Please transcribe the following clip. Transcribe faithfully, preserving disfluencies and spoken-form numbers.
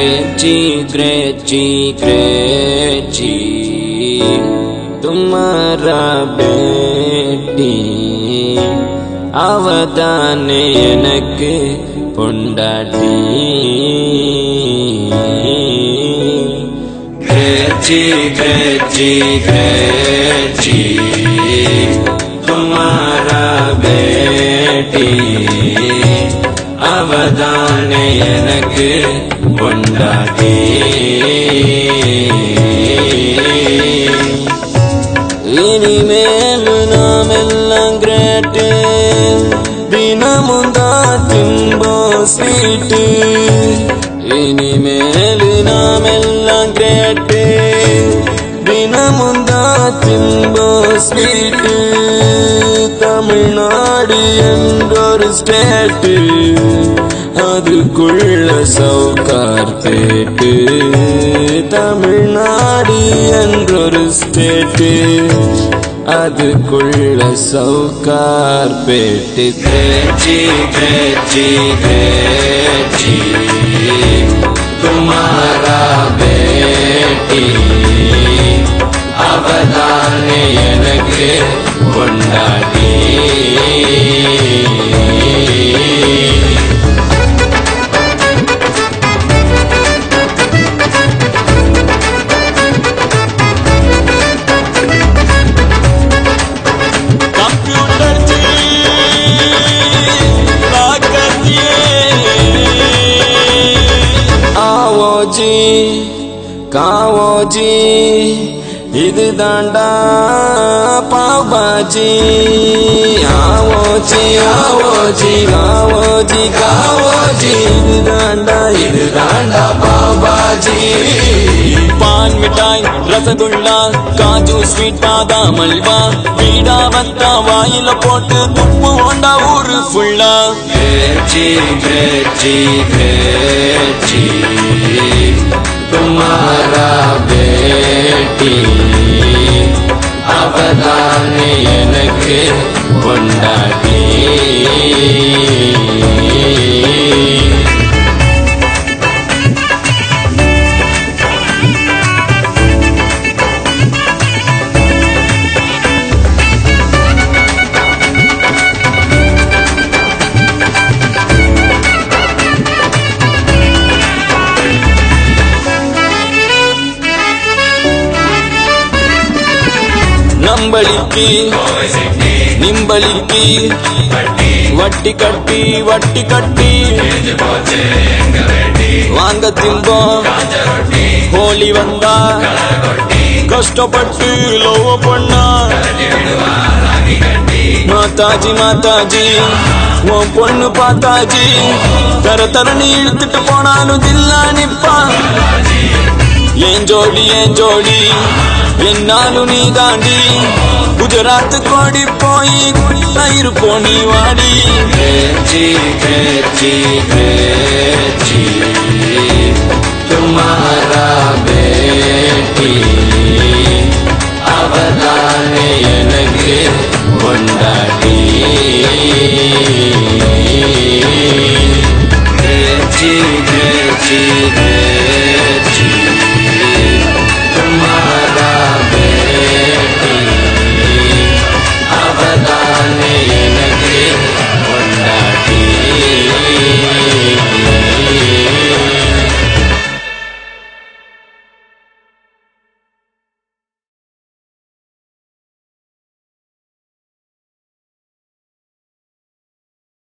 ग्रेची ग्रेची ग्रेची तुम्हारा बेटी அவதானே எனக்கு பொண்டாட்டி ग्रेची ग्रेची ग्रेची तुम्हारा बेटी அவதானே எனக்கு பொண்டாட்டி இனிமேல் நாமெல்லாம் கிரேட்டு தினமும் தான் தின்போம் ஸ்வீட்டு இனிமேல் நாமெல்லாம் கிரேட்டு தினமும் தான் தின்போம் ஸ்வீட்டு தமிழ்நாடு என்றொரு ஸ்டேட்டு அதுக்குள்ள சவுகார்பேட்டு தமிழ்நாடு என்றொரு ஸ்டேட்டு அதுக்குள்ள சவுகார்பேட்டு கிரேச்சி கிரேச்சி கிரேச்சி तुम्हारा बेटी அவதானே எனக்கு பொண்டாட்டி जी कावो जी इधु दांडा पावभाजी आवो जी आवो जी कावो जी कावो जी इधु दांडा इधु दांडा पावभाजी पान मिठाई रसगुल्ला काजू स्वीट बादाम हलवा पीड़ा वत्ता वाइल पोट्टु तुप्पु होंडा ऊरु फुल्ला ग्रेची ग्रेची ग्रेची तुम्हारा बेटी அவதானே எனக்கு பொண்டாட்டி நம்பளிக்கு நிம்பளிக்கு வட்டி கட்டி வட்டி கட்டி வாங்க திம்போம் ஹோலி வந்தா கஷ்டப்பட்டு லவ் பண்ணா மாதாஜி மாதாஜி உன் பொண்ணு பாத்தாஜி தர தரணி இழுத்துட்டு போனாலும் தில்லா நிப்பா ஏன் ஜோடி ஏன் ஜோடி என்னாலும் நீ தாண்டி குஜராத் கோடி போய் இருப்போம் நீ வாடி கிரேச்சி கிரேச்சி கிரேச்சி तुम्हारा बेटी அவதானே எனக்கு பொண்டாட்டி கிரேச்சி கிரேச்சி